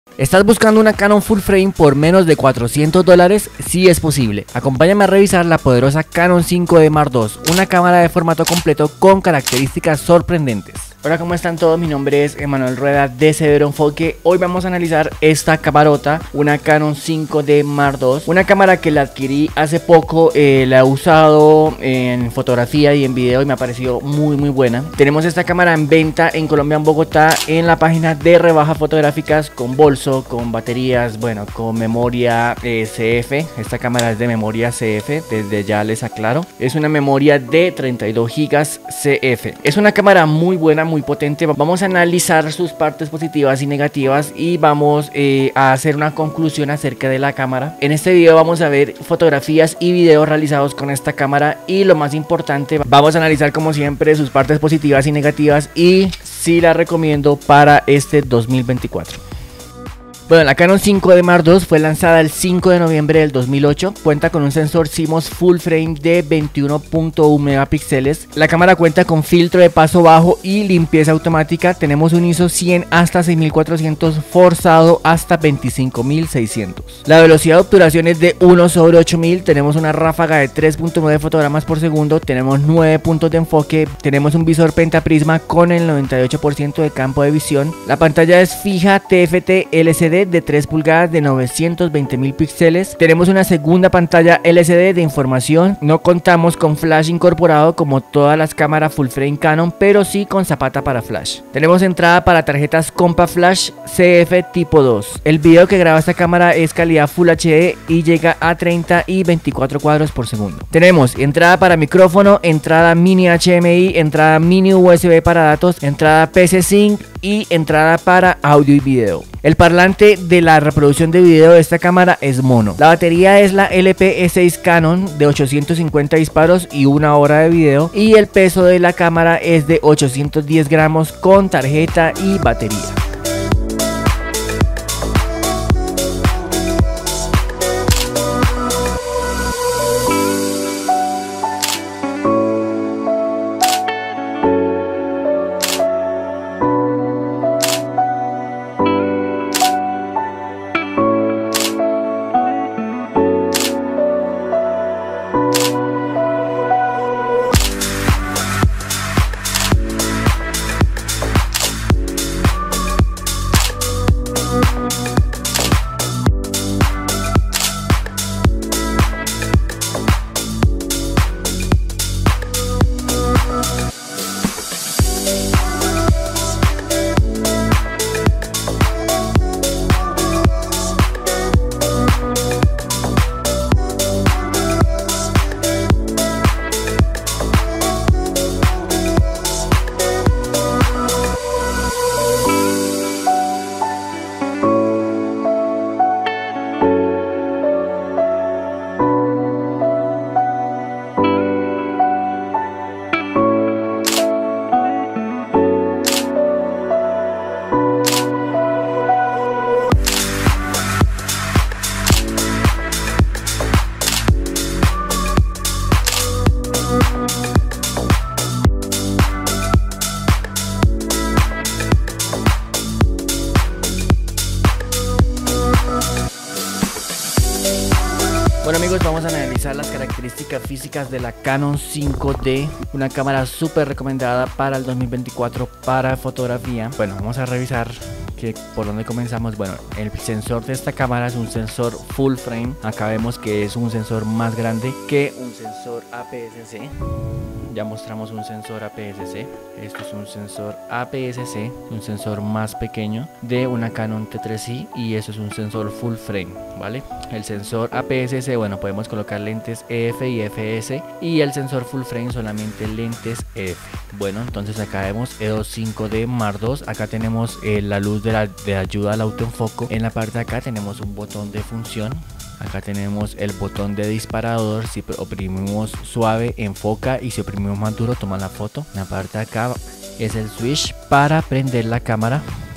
¿Estás buscando una Canon full frame por menos de $400? Sí es posible. Acompáñame a revisar la poderosa Canon 5D Mark II, una cámara de formato completo con características sorprendentes. Hola, ¿cómo están todos? Mi nombre es Emanuel Rueda de Severo Enfoque. Hoy vamos a analizar esta camarota, una Canon 5D Mark II, una cámara que la adquirí hace poco, la he usado en fotografía y en video y me ha parecido muy buena. Tenemos esta cámara en venta en Colombia, en Bogotá, en la página de rebajas fotográficas, con bolso, con baterías, bueno, con memoria CF. Esta cámara es de memoria CF, desde ya les aclaro. Es una memoria de 32 GB CF. Es una cámara muy buena, muy potente. Vamos a analizar sus partes positivas y negativas y vamos a hacer una conclusión acerca de la cámara. En este video vamos a ver fotografías y videos realizados con esta cámara y lo más importante, vamos a analizar como siempre sus partes positivas y negativas y si la recomiendo para este 2024. Bueno, la Canon 5D Mark II fue lanzada el 5 de noviembre del 2008, cuenta con un sensor CMOS full frame de 21.1 megapíxeles, la cámara cuenta con filtro de paso bajo y limpieza automática, tenemos un ISO 100 hasta 6400 forzado hasta 25600. La velocidad de obturación es de 1/8000, tenemos una ráfaga de 3.9 fotogramas por segundo, tenemos 9 puntos de enfoque, tenemos un visor pentaprisma con el 98% de campo de visión, la pantalla es fija TFT LCD de 3 pulgadas de 920.000 píxeles. Tenemos una segunda pantalla LCD de información. No contamos con flash incorporado como todas las cámaras full frame Canon, pero sí con zapata para flash. Tenemos entrada para tarjetas Compa Flash CF tipo 2. El video que graba esta cámara es calidad Full HD y llega a 30 y 24 cuadros por segundo. Tenemos entrada para micrófono, entrada mini HDMI, entrada mini USB para datos, entrada PC Sync y entrada para audio y video. El parlante de la reproducción de video de esta cámara es mono. La batería es la LP-E6 Canon de 850 disparos y 1 hora de video. Y el peso de la cámara es de 810 gramos con tarjeta y batería. Bueno amigos, vamos a analizar las características físicas de la Canon 5D, una cámara súper recomendada para el 2024 para fotografía. Bueno, vamos a revisar por dónde comenzamos. Bueno, el sensor de esta cámara es un sensor full frame. Acá vemos que es un sensor más grande que un sensor APS-C. Ya mostramos un sensor APS-C. Esto es un sensor APS-C, un sensor más pequeño de una Canon T3i y eso es un sensor full frame, ¿vale? El sensor APS-C, bueno, podemos colocar lentes EF y FS y el sensor full frame solamente lentes EF. Bueno, entonces acá vemos EOS 5D Mark II. Acá tenemos la luz de ayuda al autoenfoque. En la parte de acá tenemos un botón de función. Acá tenemos el botón de disparador. Si oprimimos suave enfoca y si oprimimos más duro toma la foto. En la parte de acá es el switch para prender la cámara.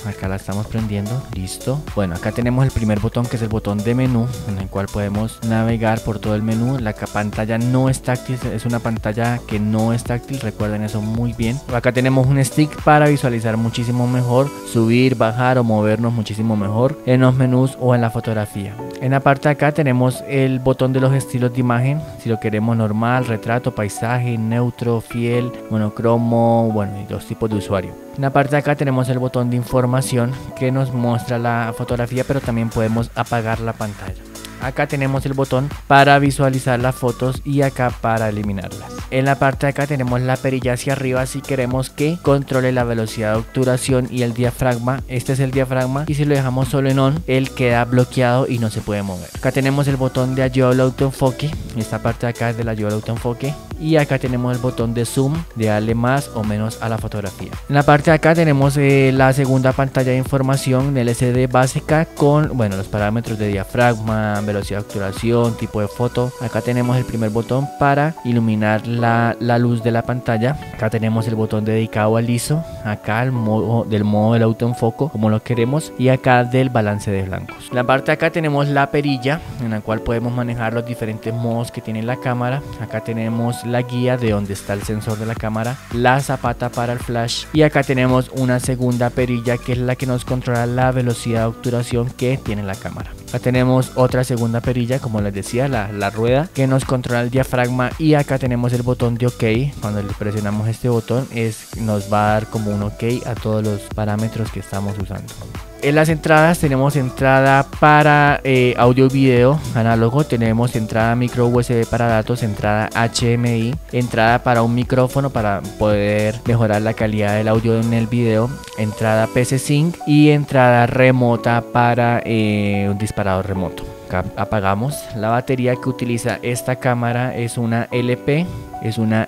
acá la estamos prendiendo, listo. Bueno, acá tenemos el primer botón, que es el botón de menú, en el cual podemos navegar por todo el menú. La pantalla no es táctil, es una pantalla que no es táctil, recuerden eso muy bien. Acá tenemos un stick para visualizar muchísimo mejor, subir, bajar o movernos muchísimo mejor en los menús o en la fotografía. En la parte de acá tenemos el botón de los estilos de imagen, si lo queremos normal, retrato, paisaje, neutro, fiel, monocromo, bueno, y dos tipos de usuario. En la parte de acá tenemos el botón de información que nos muestra la fotografía, pero también podemos apagar la pantalla. Acá tenemos el botón para visualizar las fotos y acá para eliminarlas. En la parte de acá tenemos la perilla hacia arriba si queremos que controle la velocidad de obturación y el diafragma. Este es el diafragma y si lo dejamos solo en on, él queda bloqueado y no se puede mover. Acá tenemos el botón de ayuda al autoenfoque. Esta parte de acá es de la ayuda al autoenfoque. Y acá tenemos el botón de zoom, de darle más o menos a la fotografía. En la parte de acá tenemos la segunda pantalla de información LCD básica con, bueno, los parámetros de diafragma, velocidad de obturación, tipo de foto. Acá tenemos el primer botón para iluminar la luz de la pantalla. Acá tenemos el botón dedicado al ISO. Acá el modo del autoenfoque como lo queremos. Y acá del balance de blancos. En la parte de acá tenemos la perilla en la cual podemos manejar los diferentes modos que tiene la cámara. Acá tenemos la guía de donde está el sensor de la cámara, la zapata para el flash y acá tenemos una segunda perilla que es la que nos controla la velocidad de obturación que tiene la cámara. Acá tenemos otra segunda perilla, como les decía, la rueda que nos controla el diafragma y acá tenemos el botón de OK. Cuando le presionamos este botón nos va a dar como un OK a todos los parámetros que estamos usando. En las entradas tenemos entrada para audio y video análogo, tenemos entrada micro USB para datos, entrada HDMI, entrada para un micrófono para poder mejorar la calidad del audio en el video, entrada PC Sync y entrada remota para un disparador remoto. Acá apagamos. La batería que utiliza esta cámara es una LP. Es una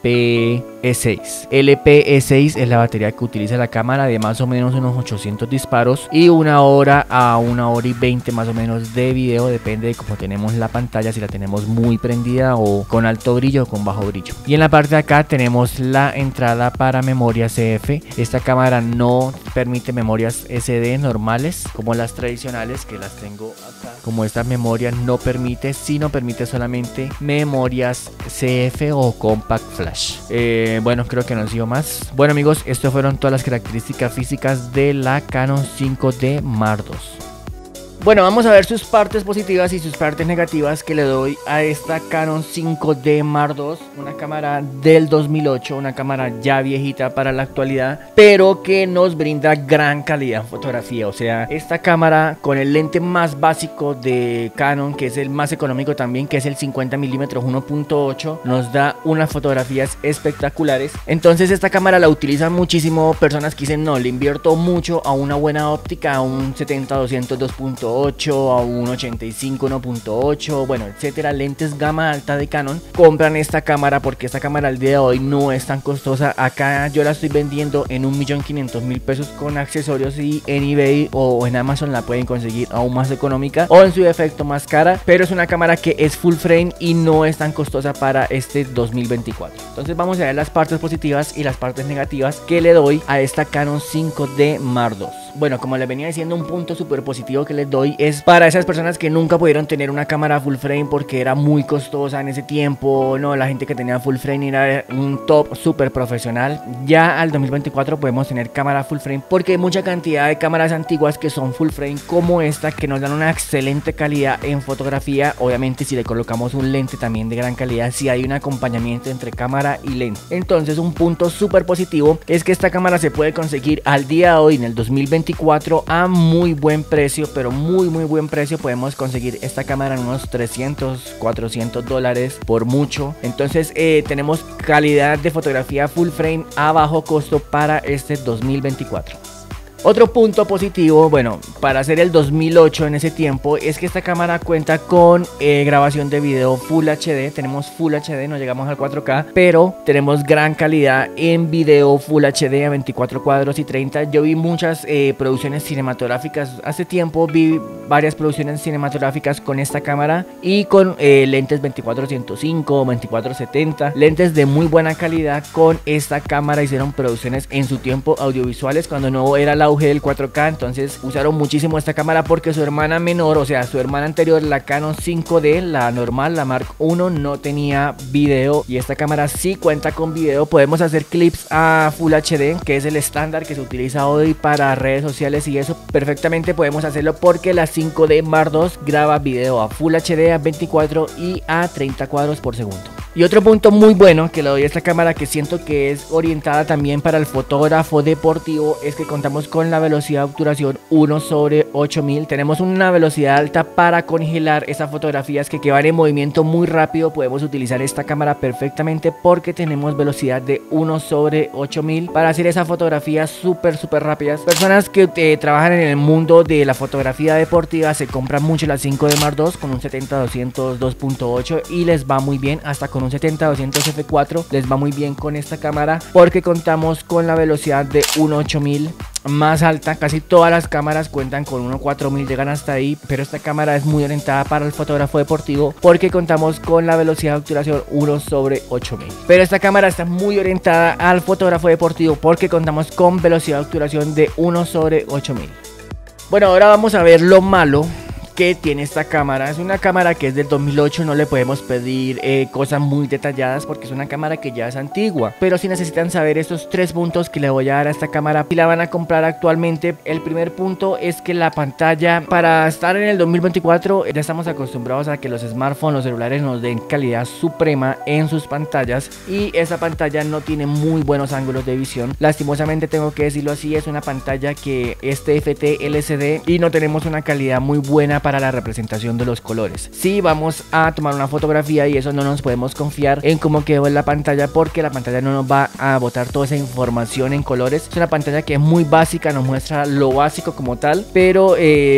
LP-E6. LP-E6 es la batería que utiliza la cámara de más o menos unos 800 disparos y 1 hora a 1 hora y 20 más o menos de video, depende de cómo tenemos la pantalla, si la tenemos muy prendida o con alto brillo o con bajo brillo. Y en la parte de acá tenemos la entrada para memoria CF. Esta cámara no permite memorias SD normales como las tradicionales que las tengo acá. Como esta memoria no permite, sino permite solamente memorias CF o Compact Flash. Bueno, creo que no sigo más. Bueno amigos, estas fueron todas las características físicas de la Canon 5D Mark II. Bueno, vamos a ver sus partes positivas y sus partes negativas que le doy a esta Canon 5D Mark II, una cámara del 2008, una cámara ya viejita para la actualidad, pero que nos brinda gran calidad en fotografía. O sea, esta cámara con el lente más básico de Canon, que es el más económico también, que es el 50mm 1.8, nos da unas fotografías espectaculares. Entonces esta cámara la utilizan muchísimo personas que dicen, no, le invierto mucho a una buena óptica, a un 70-200 2.8, a un 85 1.8, bueno, etcétera, lentes gama alta de Canon, compran esta cámara porque esta cámara al día de hoy no es tan costosa. Acá yo la estoy vendiendo en 1.500.000 pesos con accesorios y en eBay o en Amazon la pueden conseguir aún más económica o en su defecto más cara, pero es una cámara que es full frame y no es tan costosa para este 2024. Entonces vamos a ver las partes positivas y las partes negativas que le doy a esta Canon 5D Mark II. Bueno, como les venía diciendo, un punto súper positivo que les doy es para esas personas que nunca pudieron tener una cámara full frame porque era muy costosa en ese tiempo. No, la gente que tenía full frame era un top súper profesional. Ya al 2024 podemos tener cámara full frame porque hay mucha cantidad de cámaras antiguas que son full frame como esta, que nos dan una excelente calidad en fotografía. Obviamente si le colocamos un lente también de gran calidad, si hay un acompañamiento entre cámara y lente. Entonces un punto súper positivo es que esta cámara se puede conseguir al día de hoy en el 2024 a muy buen precio, pero muy buen precio. Podemos conseguir esta cámara en unos 300, 400 dólares por mucho. Entonces tenemos calidad de fotografía full frame a bajo costo para este 2024. Otro punto positivo, bueno, para hacer el 2008 en ese tiempo, es que esta cámara cuenta con grabación de video Full HD. Tenemos Full HD, no llegamos al 4K, pero tenemos gran calidad en video Full HD a 24 cuadros y 30. Yo vi muchas producciones cinematográficas hace tiempo, vi varias producciones cinematográficas con esta cámara y con lentes 24-105, 24-70, lentes de muy buena calidad. Con esta cámara hicieron producciones en su tiempo audiovisuales cuando no era el auge del 4K, entonces usaron muchísimo esta cámara porque su hermana menor, o sea su hermana anterior, la Canon 5D, la normal, la Mark I, no tenía video y esta cámara sí cuenta con video. Podemos hacer clips a Full HD, que es el estándar que se utiliza hoy para redes sociales, y eso perfectamente podemos hacerlo porque la 5D Mark II graba video a Full HD, a 24 y a 30 cuadros por segundo. Y otro punto muy bueno que le doy a esta cámara, que siento que es orientada también para el fotógrafo deportivo, es que contamos con la velocidad de obturación 1/8000. Tenemos una velocidad alta para congelar esas fotografías que van en movimiento muy rápido. Podemos utilizar esta cámara perfectamente porque tenemos velocidad de 1/8000 para hacer esas fotografías súper rápidas. Personas que trabajan en el mundo de la fotografía deportiva se compran mucho la 5D Mark II con un 70-200 2.8 y les va muy bien, hasta con un 70-200 F4 les va muy bien con esta cámara porque contamos con la velocidad de 1/8000 más alta. Casi todas las cámaras cuentan con 1/4000, llegan hasta ahí, pero esta cámara es muy orientada para el fotógrafo deportivo porque contamos con la velocidad de obturación 1/8000. Pero esta cámara está muy orientada al fotógrafo deportivo porque contamos con velocidad de obturación de 1/8000. Bueno, ahora vamos a ver lo malo que tiene esta cámara. Es una cámara que es del 2008, no le podemos pedir cosas muy detalladas porque es una cámara que ya es antigua, pero si necesitan saber estos 3 puntos que le voy a dar a esta cámara si la van a comprar actualmente. El primer punto es que la pantalla, para estar en el 2024 ya estamos acostumbrados a que los smartphones, los celulares nos den calidad suprema en sus pantallas, y esa pantalla no tiene muy buenos ángulos de visión. Lastimosamente tengo que decirlo así, es una pantalla que es TFT LCD y no tenemos una calidad muy buena para la representación de los colores. Si vamos a tomar una fotografía y eso, no nos podemos confiar en cómo quedó en la pantalla porque la pantalla no nos va a botar toda esa información en colores. Es una pantalla que es muy básica, nos muestra lo básico como tal, pero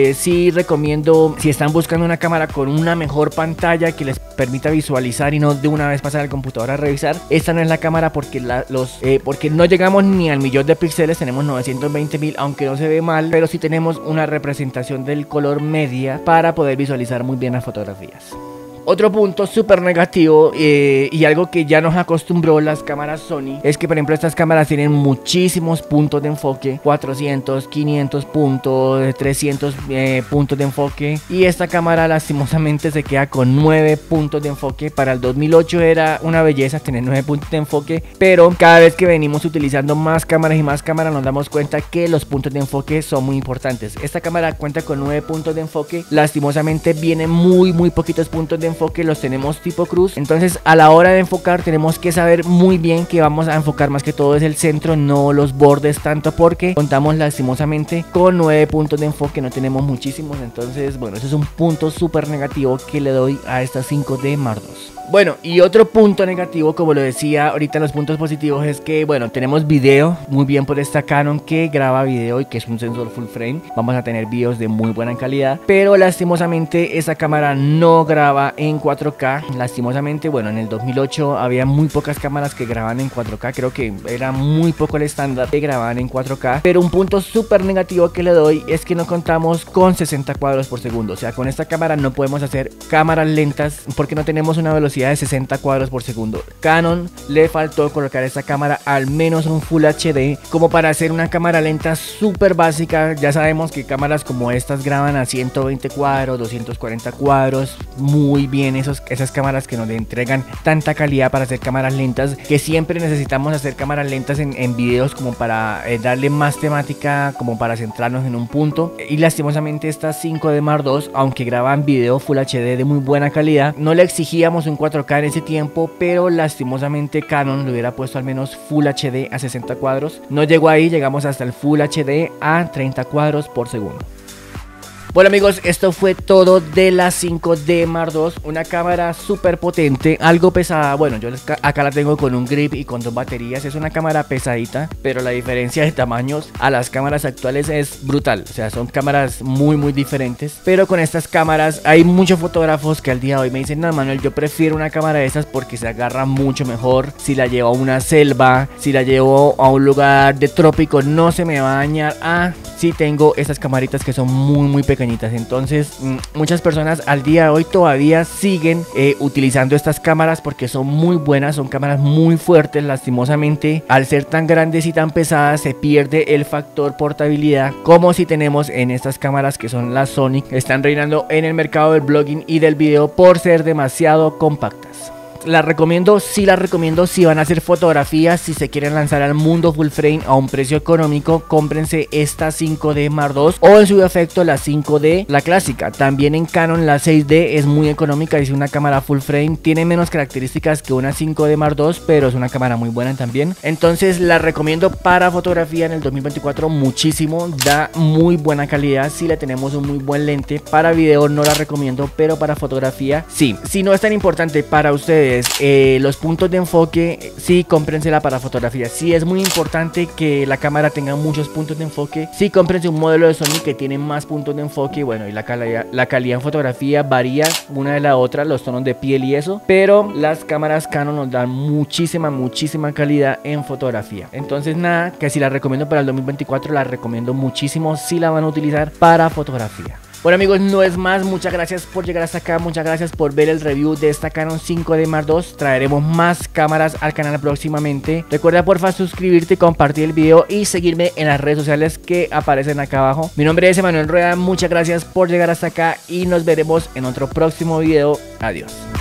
sí recomiendo, si están buscando una cámara con una mejor pantalla que les permita visualizar y no de una vez pasar al computador a revisar, esta no es la cámara porque porque no llegamos ni al millón de píxeles, tenemos 920.000, aunque no se ve mal, pero sí tenemos una representación del color media para poder visualizar muy bien las fotografías. Otro punto súper negativo y algo que ya nos acostumbró las cámaras Sony es que, por ejemplo, estas cámaras tienen muchísimos puntos de enfoque, 400, 500 puntos, 300 puntos de enfoque, y esta cámara lastimosamente se queda con 9 puntos de enfoque. Para el 2008 era una belleza tener 9 puntos de enfoque, pero cada vez que venimos utilizando más cámaras y más cámaras nos damos cuenta que los puntos de enfoque son muy importantes. Esta cámara cuenta con 9 puntos de enfoque, lastimosamente vienen muy poquitos puntos de enfoque, los tenemos tipo cruz, entonces a la hora de enfocar tenemos que saber muy bien que vamos a enfocar más que todo es el centro, no los bordes tanto, porque contamos lastimosamente con 9 puntos de enfoque, no tenemos muchísimos. Entonces bueno, ese es un punto súper negativo que le doy a esta 5D Mark II. Bueno, y otro punto negativo, como lo decía ahorita, los puntos positivos es que, bueno, tenemos video muy bien por esta Canon que graba video y que es un sensor full frame. Vamos a tener videos de muy buena calidad, pero lastimosamente esa cámara no graba en 4K. Lastimosamente, bueno, en el 2008 había muy pocas cámaras que grababan en 4K, creo que era muy poco el estándar que grababan en 4K. Pero un punto súper negativo que le doy es que no contamos con 60 cuadros por segundo. O sea, con esta cámara no podemos hacer cámaras lentas porque no tenemos una velocidad de 60 cuadros por segundo. Canon le faltó colocar esta cámara al menos un Full HD como para hacer una cámara lenta súper básica. Ya sabemos que cámaras como estas graban a 120 cuadros, 240 cuadros, muy bien esas cámaras que nos entregan tanta calidad para hacer cámaras lentas, que siempre necesitamos hacer cámaras lentas en videos como para darle más temática, como para centrarnos en un punto. Y lastimosamente estas 5D Mark II, aunque graban video Full HD de muy buena calidad, no le exigíamos un 4K en ese tiempo, pero lastimosamente Canon le hubiera puesto al menos Full HD a 60 cuadros. No llegó ahí, llegamos hasta el Full HD a 30 cuadros por segundo. Bueno amigos, esto fue todo de la 5D Mark II, una cámara súper potente, algo pesada. Bueno, yo acá la tengo con un grip y con 2 baterías, es una cámara pesadita, pero la diferencia de tamaños a las cámaras actuales es brutal. O sea, son cámaras muy diferentes, pero con estas cámaras hay muchos fotógrafos que al día de hoy me dicen: no Manuel, yo prefiero una cámara de estas porque se agarra mucho mejor, si la llevo a una selva, si la llevo a un lugar de trópico no se me va a dañar. Si tengo estas camaritas que son muy pequeñas pequeñitas. Entonces muchas personas al día de hoy todavía siguen utilizando estas cámaras porque son muy buenas, son cámaras muy fuertes. Lastimosamente, al ser tan grandes y tan pesadas, se pierde el factor portabilidad, como si tenemos en estas cámaras que son las Sonic. Están reinando en el mercado del blogging y del video por ser demasiado compactas. Las recomiendo si van a hacer fotografías, si se quieren lanzar al mundo full frame a un precio económico, cómprense esta 5D Mark II o en su defecto la 5D, la clásica. También en Canon la 6D es muy económica, es una cámara full frame, tiene menos características que una 5D Mark II, pero es una cámara muy buena también. Entonces la recomiendo para fotografía en el 2024 muchísimo, da muy buena calidad si le tenemos un muy buen lente. Para video no la recomiendo, pero para fotografía sí. Si no es tan importante para ustedes los puntos de enfoque, sí, cómprensela para fotografía. Sí es muy importante que la cámara tenga muchos puntos de enfoque, sí, cómprense un modelo de Sony que tiene más puntos de enfoque. Bueno, y la calidad en fotografía varía una de la otra, los tonos de piel y eso, pero las cámaras Canon nos dan muchísima calidad en fotografía. Entonces nada, que si la recomiendo para el 2024, la recomiendo muchísimo si la van a utilizar para fotografía. Bueno amigos, no es más, muchas gracias por llegar hasta acá, muchas gracias por ver el review de esta Canon 5D Mark II. Traeremos más cámaras al canal próximamente. Recuerda porfa suscribirte, compartir el video y seguirme en las redes sociales que aparecen acá abajo. Mi nombre es Emanuel Rueda, muchas gracias por llegar hasta acá y nos veremos en otro próximo video. Adiós.